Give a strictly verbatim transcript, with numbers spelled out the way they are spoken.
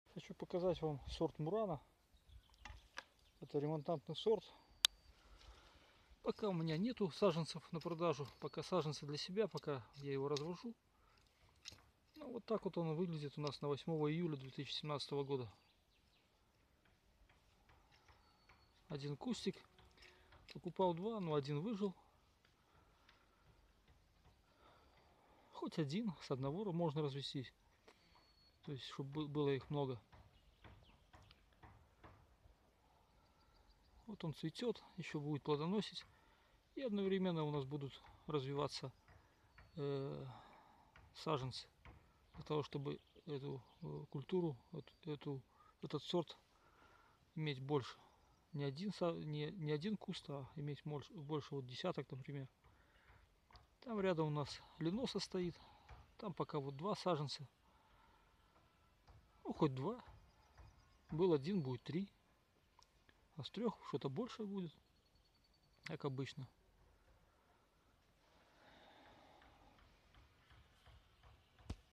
Хочу показать вам сорт Мурана. Это ремонтантный сорт. Пока у меня нету саженцев на продажу, пока саженцы для себя, пока я его развожу. Ну, вот так вот он выглядит у нас на восьмое июля две тысячи семнадцатого года. Один кустик. Покупал два, но один выжил. Хоть один, с одного можно развестись. То есть, чтобы было их много. Вот он цветет, еще будет плодоносить. И одновременно у нас будут развиваться э, саженцы. Для того, чтобы эту э, культуру, эту, эту, этот сорт иметь больше. Не один, не, не один куст, а иметь больше, больше вот десяток, например. Там рядом у нас леноса стоит. Там пока вот два саженца. Ну, хоть два. Был один, будет три. А с трех что-то больше будет, как обычно.